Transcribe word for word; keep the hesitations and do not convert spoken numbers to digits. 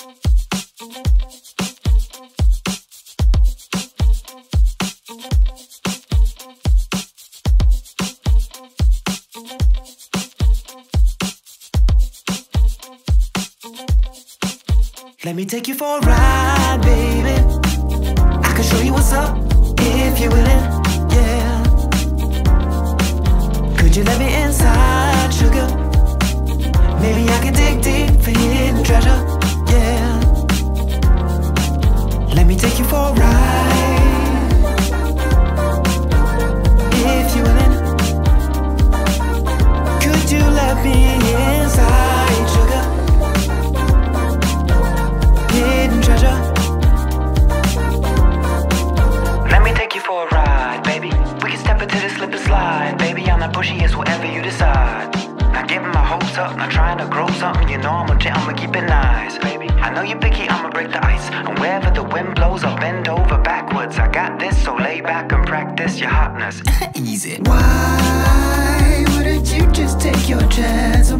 Let me take you for a ride, baby. I can show you what's up if you're willing, yeah. Could you let me inside, sugar? Maybe I can dig deep for hidden treasure, yeah. Let me take you for a ride, if you're willing. Could you let me inside, sugar? Hidden treasure. Let me take you for a ride, baby. We can step into this slip and slide, baby. I'm not pushy, it's whatever you decide. Not giving my hopes up, not trying to grow something. You know I'm legit, I'ma keep it nice, baby. I know you're picky, I'ma break the ice. And wherever the wind blows, I'll bend over backwards. I got this, so lay back and practice your hotness. Easy. Why wouldn't you just take your chance